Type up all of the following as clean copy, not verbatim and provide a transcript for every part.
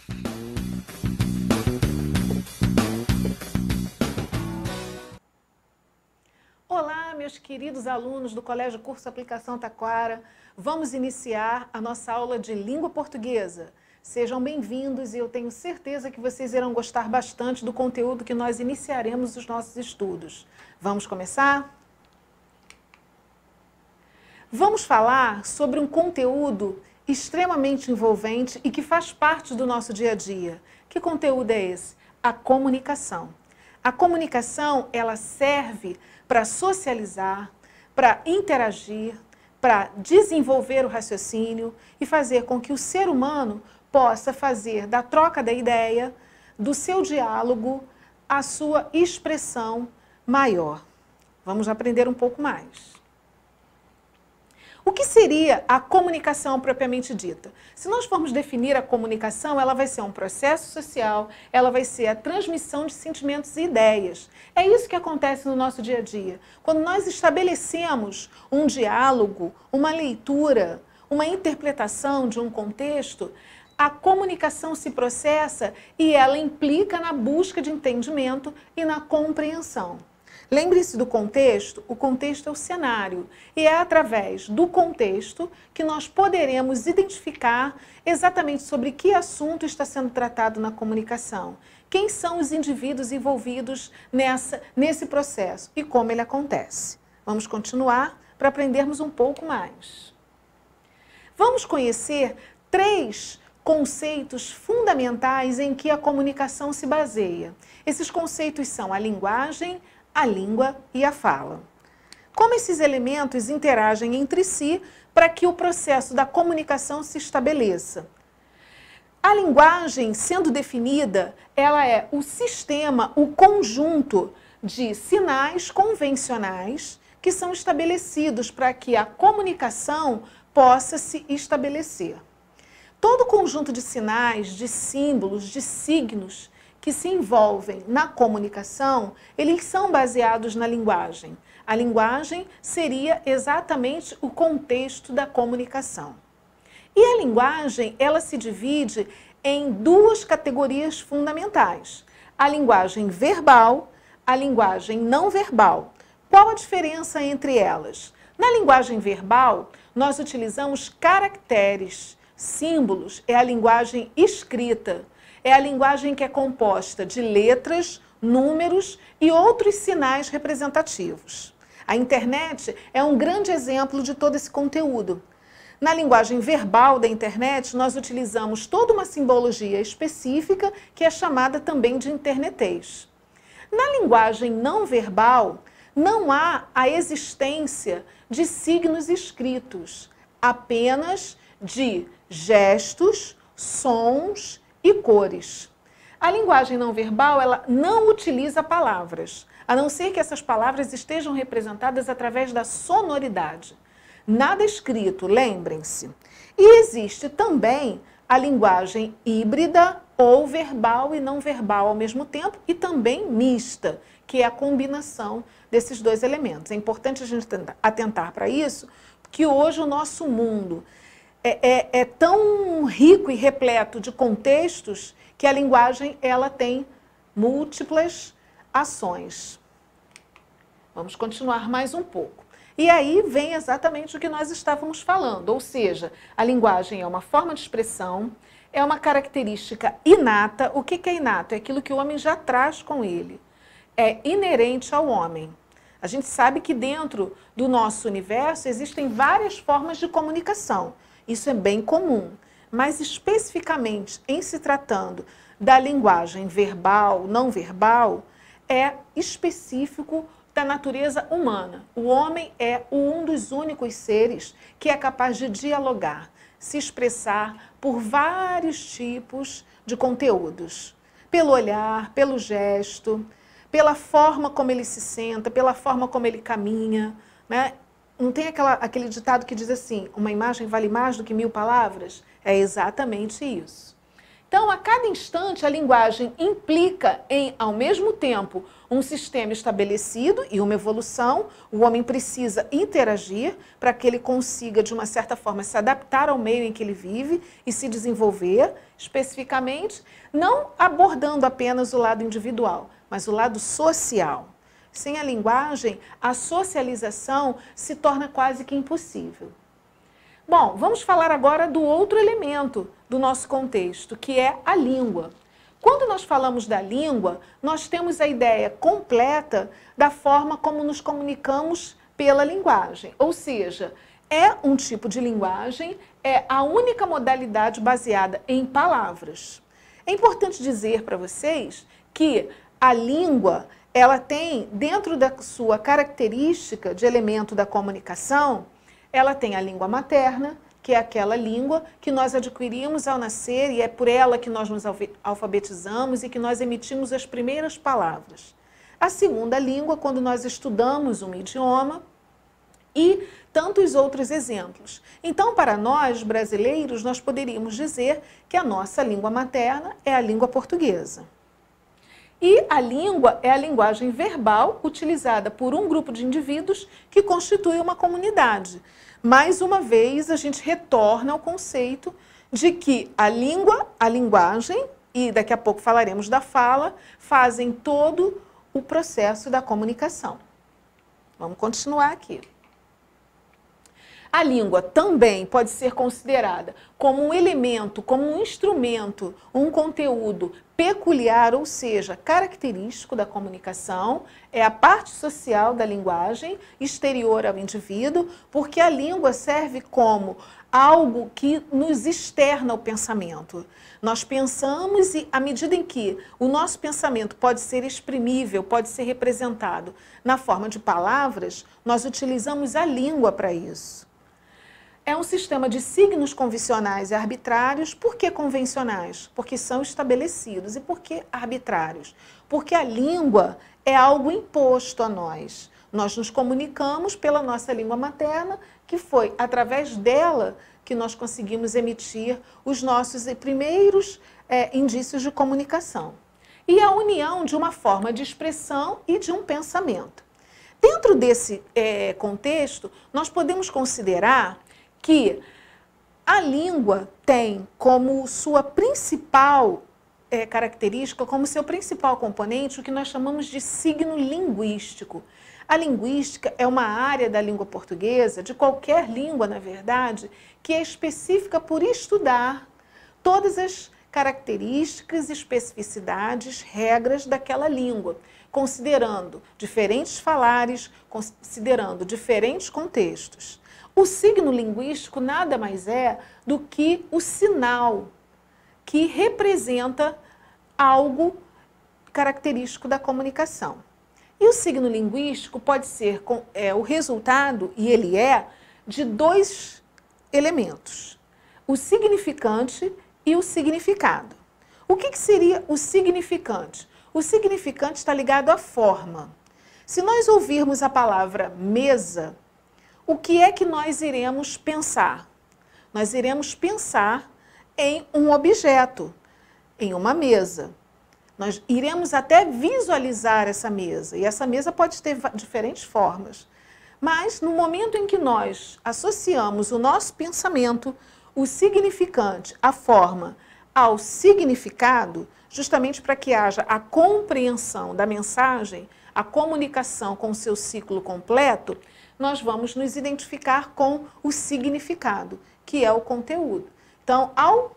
Olá, meus queridos alunos do Colégio Curso Aplicação Taquara. Vamos iniciar a nossa aula de língua portuguesa. Sejam bem-vindos e eu tenho certeza que vocês irão gostar bastante do conteúdo que nós iniciaremos os nossos estudos. Vamos começar? Vamos falar sobre um conteúdo extremamente envolvente e que faz parte do nosso dia a dia. Que conteúdo é esse? A comunicação. A comunicação, ela serve para socializar, para interagir, para desenvolver o raciocínio e fazer com que o ser humano possa fazer da troca da ideia, do seu diálogo, a sua expressão maior. Vamos aprender um pouco mais. O que seria a comunicação propriamente dita? Se nós formos definir a comunicação, ela vai ser um processo social, ela vai ser a transmissão de sentimentos e ideias. É isso que acontece no nosso dia a dia. Quando nós estabelecemos um diálogo, uma leitura, uma interpretação de um contexto, a comunicação se processa e ela implica na busca de entendimento e na compreensão. Lembre-se do contexto, o contexto é o cenário e é através do contexto que nós poderemos identificar exatamente sobre que assunto está sendo tratado na comunicação, quem são os indivíduos envolvidos nesse processo e como ele acontece. Vamos continuar para aprendermos um pouco mais. Vamos conhecer 3 conceitos fundamentais em que a comunicação se baseia. Esses conceitos são a linguagem, a língua e a fala. Como esses elementos interagem entre si para que o processo da comunicação se estabeleça? A linguagem, sendo definida, ela é o sistema, o conjunto de sinais convencionais que são estabelecidos para que a comunicação possa se estabelecer. Todo conjunto de sinais, de símbolos, de signos que se envolvem na comunicação, eles são baseados na linguagem. A linguagem seria exatamente o contexto da comunicação. E a linguagem, ela se divide em 2 categorias fundamentais. A linguagem verbal, a linguagem não verbal. Qual a diferença entre elas? Na linguagem verbal, nós utilizamos caracteres, símbolos, é a linguagem escrita. É a linguagem que é composta de letras, números e outros sinais representativos. A internet é um grande exemplo de todo esse conteúdo. Na linguagem verbal da internet, nós utilizamos toda uma simbologia específica que é chamada também de internetês. Na linguagem não verbal, não há a existência de signos escritos, apenas de gestos, sons e cores. A linguagem não verbal, ela não utiliza palavras, a não ser que essas palavras estejam representadas através da sonoridade. Nada escrito, lembrem-se. E existe também a linguagem híbrida ou verbal e não verbal ao mesmo tempo e também mista, que é a combinação desses 2 elementos. É importante a gente atentar para isso, porque hoje o nosso mundo é tão rico e repleto de contextos que a linguagem ela tem múltiplas ações. Vamos continuar mais um pouco. E aí vem exatamente o que nós estávamos falando, ou seja, a linguagem é uma forma de expressão, é uma característica inata. O que é inato? É aquilo que o homem já traz com ele. É inerente ao homem. A gente sabe que dentro do nosso universo existem várias formas de comunicação. Isso é bem comum, mas especificamente em se tratando da linguagem verbal, não verbal, é específico da natureza humana. O homem é um dos únicos seres que é capaz de dialogar, se expressar por vários tipos de conteúdos. Pelo olhar, pelo gesto, pela forma como ele se senta, pela forma como ele caminha, né? Não tem aquele ditado que diz assim, uma imagem vale mais do que 1000 palavras? É exatamente isso. Então, a cada instante, a linguagem implica em, ao mesmo tempo, um sistema estabelecido e uma evolução. O homem precisa interagir para que ele consiga, de uma certa forma, se adaptar ao meio em que ele vive e se desenvolver, especificamente, não abordando apenas o lado individual, mas o lado social. Sem a linguagem, a socialização se torna quase que impossível. Bom, vamos falar agora do outro elemento do nosso contexto, que é a língua. Quando nós falamos da língua, nós temos a ideia completa da forma como nos comunicamos pela linguagem. Ou seja, é um tipo de linguagem, é a única modalidade baseada em palavras. É importante dizer para vocês que a língua, ela tem, dentro da sua característica de elemento da comunicação, ela tem a língua materna, que é aquela língua que nós adquirimos ao nascer e é por ela que nós nos alfabetizamos e que nós emitimos as primeiras palavras. A segunda língua, quando nós estudamos um idioma e tantos outros exemplos. Então, para nós, brasileiros, nós poderíamos dizer que a nossa língua materna é a língua portuguesa. E a língua é a linguagem verbal utilizada por um grupo de indivíduos que constitui uma comunidade. Mais uma vez, a gente retorna ao conceito de que a língua, a linguagem, e daqui a pouco falaremos da fala, fazem todo o processo da comunicação. Vamos continuar aqui. A língua também pode ser considerada como um elemento, como um instrumento, um conteúdo peculiar, ou seja, característico da comunicação, é a parte social da linguagem, exterior ao indivíduo, porque a língua serve como algo que nos externa o pensamento. Nós pensamos e, à medida em que o nosso pensamento pode ser exprimível, pode ser representado na forma de palavras, nós utilizamos a língua para isso. É um sistema de signos convencionais e arbitrários. Por que convencionais? Porque são estabelecidos. E por que arbitrários? Porque a língua é algo imposto a nós. Nós nos comunicamos pela nossa língua materna, que foi através dela que nós conseguimos emitir os nossos primeiros indícios de comunicação. E a união de uma forma de expressão e de um pensamento. Dentro desse contexto, nós podemos considerar que a língua tem como sua principal característica, como seu principal componente, o que nós chamamos de signo linguístico. A linguística é uma área da língua portuguesa, de qualquer língua, na verdade, que é específica por estudar todas as características, especificidades, regras daquela língua, considerando diferentes falares, considerando diferentes contextos. O signo linguístico nada mais é do que o sinal que representa algo característico da comunicação. E o signo linguístico pode ser o resultado, e ele é, de dois elementos: o significante e o significado. O que seria o significante? O significante está ligado à forma. Se nós ouvirmos a palavra mesa, o que é que nós iremos pensar? Nós iremos pensar em um objeto, em uma mesa. Nós iremos até visualizar essa mesa, e essa mesa pode ter diferentes formas. Mas, no momento em que nós associamos o nosso pensamento, o significante, a forma, ao significado, justamente para que haja a compreensão da mensagem, a comunicação com o seu ciclo completo, nós vamos nos identificar com o significado, que é o conteúdo. Então, ao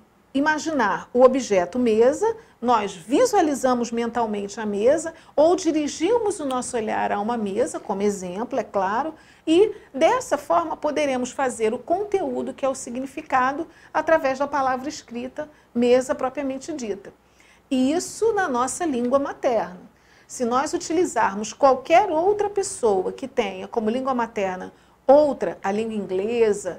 imaginar o objeto mesa, nós visualizamos mentalmente a mesa ou dirigimos o nosso olhar a uma mesa, como exemplo, é claro, e dessa forma poderemos fazer o conteúdo, que é o significado, através da palavra escrita, mesa propriamente dita. E isso na nossa língua materna. Se nós utilizarmos qualquer outra pessoa que tenha como língua materna outra, a língua inglesa,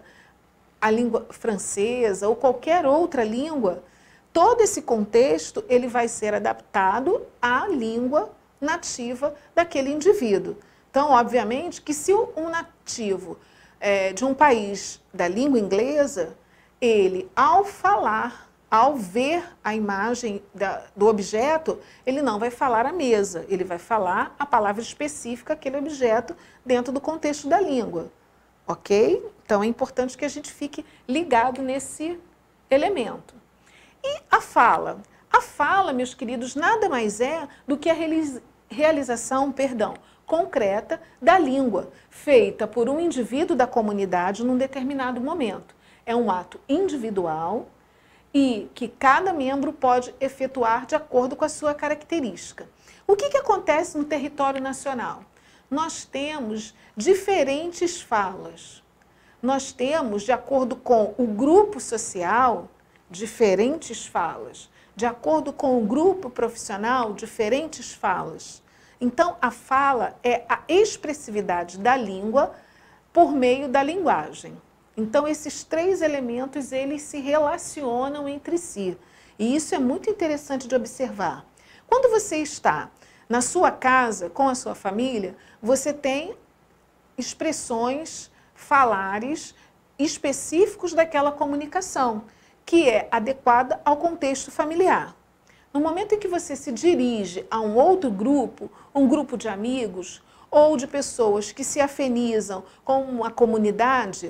a língua francesa ou qualquer outra língua, todo esse contexto ele vai ser adaptado à língua nativa daquele indivíduo. Então, obviamente, que se um nativo de um país da língua inglesa, ele, ao falar ao ver a imagem do objeto, ele não vai falar a mesa, ele vai falar a palavra específica, aquele objeto, dentro do contexto da língua. Ok? Então é importante que a gente fique ligado nesse elemento. E a fala? A fala, meus queridos, nada mais é do que a realização, concreta da língua, feita por um indivíduo da comunidade num determinado momento. É um ato individual e que cada membro pode efetuar de acordo com a sua característica. O que acontece no território nacional? Nós temos diferentes falas. Nós temos, de acordo com o grupo social, diferentes falas. De acordo com o grupo profissional, diferentes falas. Então, a fala é a expressividade da língua por meio da linguagem. Então, esses três elementos, eles se relacionam entre si. E isso é muito interessante de observar. Quando você está na sua casa, com a sua família, você tem expressões, falares específicos daquela comunicação, que é adequada ao contexto familiar. No momento em que você se dirige a um outro grupo, um grupo de amigos ou de pessoas que se afinizam com uma comunidade,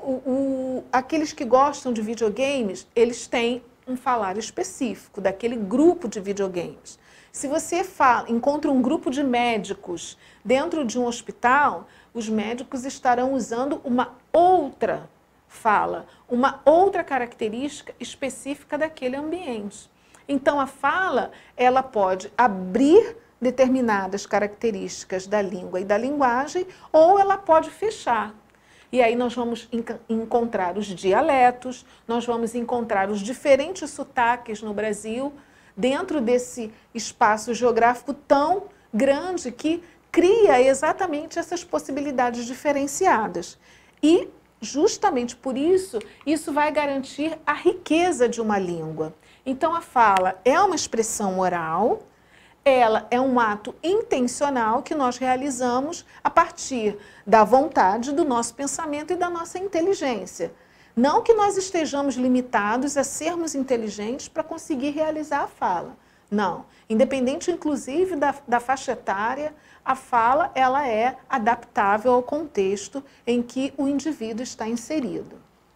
aqueles que gostam de videogames, eles têm um falar específico daquele grupo de videogames. Se você encontra um grupo de médicos dentro de um hospital, os médicos estarão usando uma outra fala, uma outra característica específica daquele ambiente. Então, a fala, ela pode abrir determinadas características da língua e da linguagem, ou ela pode fechar. E aí nós vamos encontrar os dialetos, nós vamos encontrar os diferentes sotaques no Brasil, dentro desse espaço geográfico tão grande que cria exatamente essas possibilidades diferenciadas. E, justamente por isso, isso vai garantir a riqueza de uma língua. Então, a fala é uma expressão oral, ela é um ato intencional que nós realizamos a partir da vontade, do nosso pensamento e da nossa inteligência. Não que nós estejamos limitados a sermos inteligentes para conseguir realizar a fala. Não. Independente, inclusive, da faixa etária, a fala ela é adaptável ao contexto em que o indivíduo está inserido.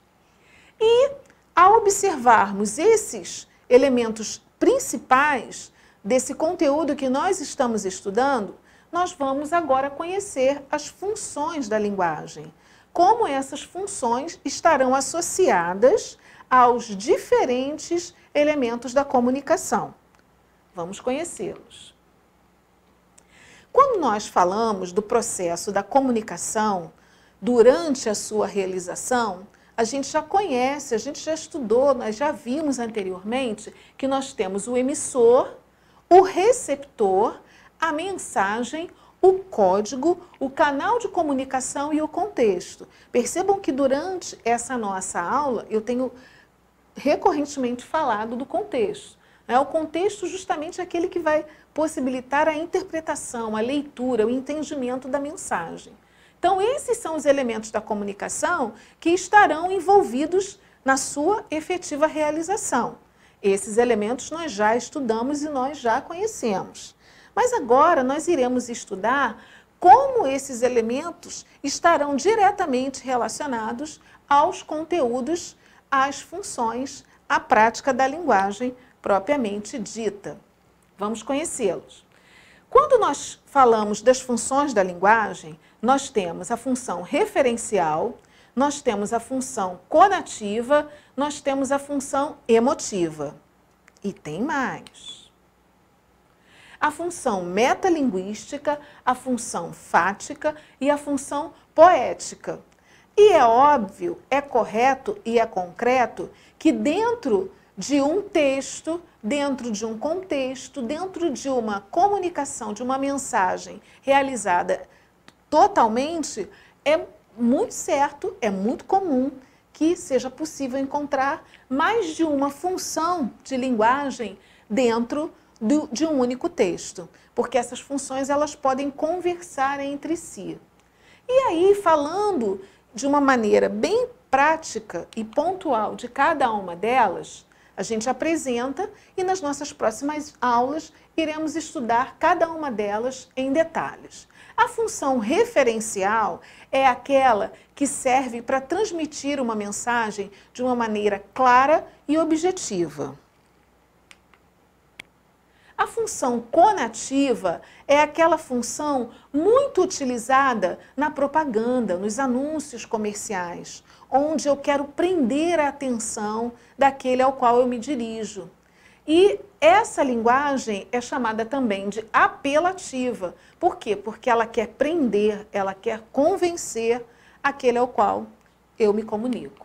E, ao observarmos esses elementos principais desse conteúdo que nós estamos estudando, nós vamos agora conhecer as funções da linguagem. Como essas funções estarão associadas aos diferentes elementos da comunicação. Vamos conhecê-los. Quando nós falamos do processo da comunicação, durante a sua realização, a gente já conhece, a gente já estudou, nós já vimos anteriormente que nós temos o emissor, o receptor, a mensagem, o código, o canal de comunicação e o contexto. Percebam que durante essa nossa aula eu tenho recorrentemente falado do contexto. O contexto justamente é aquele que vai possibilitar a interpretação, a leitura, o entendimento da mensagem. Então, esses são os elementos da comunicação que estarão envolvidos na sua efetiva realização. Esses elementos nós já estudamos e nós já conhecemos. Mas agora nós iremos estudar como esses elementos estarão diretamente relacionados aos conteúdos, às funções, à prática da linguagem propriamente dita. Vamos conhecê-los. Quando nós falamos das funções da linguagem, nós temos a função referencial, nós temos a função conativa, nós temos a função emotiva. E tem mais. A função metalinguística, a função fática e a função poética. E é óbvio, é correto e é concreto que dentro de um texto, dentro de um contexto, dentro de uma comunicação, de uma mensagem realizada totalmente, é muito certo, é muito comum que seja possível encontrar mais de uma função de linguagem dentro de um único texto, porque essas funções elas podem conversar entre si. E aí, falando de uma maneira bem prática e pontual de cada uma delas, a gente apresenta e nas nossas próximas aulas iremos estudar cada uma delas em detalhes. A função referencial é aquela que serve para transmitir uma mensagem de uma maneira clara e objetiva. A função conativa é aquela função muito utilizada na propaganda, nos anúncios comerciais, onde eu quero prender a atenção daquele ao qual eu me dirijo. E essa linguagem é chamada também de apelativa. Por quê? Porque ela quer prender, ela quer convencer aquele ao qual eu me comunico.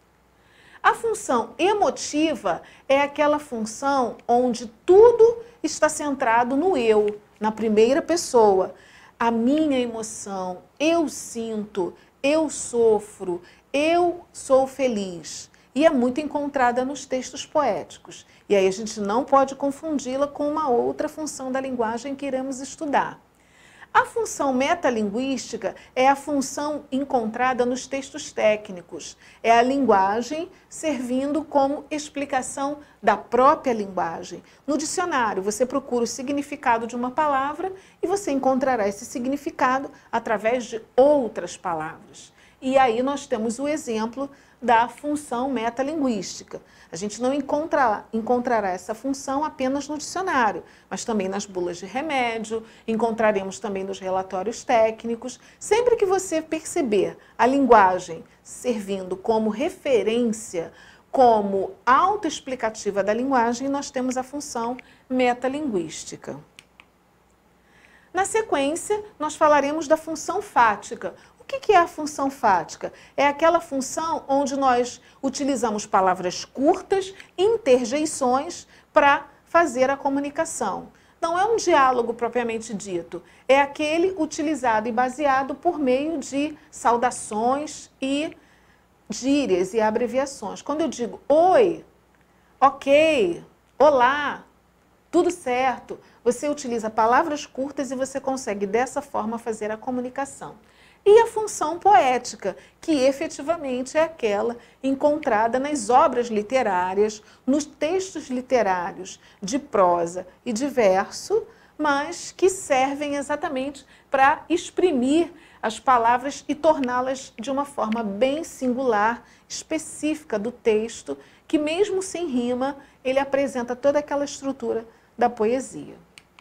A função emotiva é aquela função onde tudo está centrado no eu, na primeira pessoa. A minha emoção, eu sinto, eu sofro, eu sou feliz. E é muito encontrada nos textos poéticos. E aí a gente não pode confundi-la com uma outra função da linguagem que iremos estudar. A função metalinguística é a função encontrada nos textos técnicos. É a linguagem servindo como explicação da própria linguagem. No dicionário, você procura o significado de uma palavra e você encontrará esse significado através de outras palavras. E aí nós temos o exemplo da função metalinguística. A gente não encontrará essa função apenas no dicionário, mas também nas bulas de remédio, encontraremos também nos relatórios técnicos. Sempre que você perceber a linguagem servindo como referência, como autoexplicativa da linguagem, nós temos a função metalinguística. Na sequência, nós falaremos da função fática. O que é a função fática? É aquela função onde nós utilizamos palavras curtas, interjeições, para fazer a comunicação. Não é um diálogo propriamente dito, é aquele utilizado e baseado por meio de saudações e gírias e abreviações. Quando eu digo oi, ok, olá, tudo certo, você utiliza palavras curtas e você consegue dessa forma fazer a comunicação. E a função poética, que efetivamente é aquela encontrada nas obras literárias, nos textos literários de prosa e de verso, mas que servem exatamente para exprimir as palavras e torná-las de uma forma bem singular, específica do texto, que mesmo sem rima, ele apresenta toda aquela estrutura da poesia.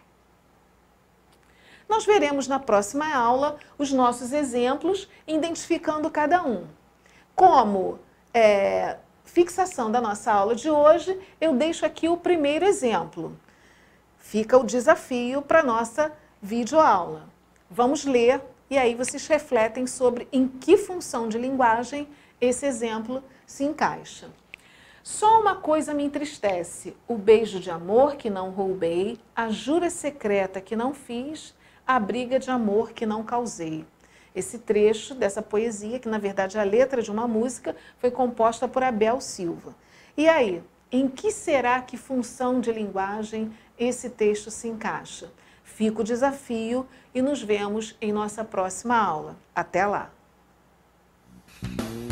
Nós veremos na próxima aula os nossos exemplos, identificando cada um. Como fixação da nossa aula de hoje, eu deixo aqui o primeiro exemplo. Fica o desafio para a nossa videoaula. Vamos ler e aí vocês refletem sobre em que função de linguagem esse exemplo se encaixa. Só uma coisa me entristece, o beijo de amor que não roubei, a jura secreta que não fiz, a briga de amor que não causei. Esse trecho dessa poesia, que na verdade é a letra de uma música, foi composta por Abel Silva. E aí, em que será que função de linguagem esse texto se encaixa? Fica o desafio e nos vemos em nossa próxima aula. Até lá!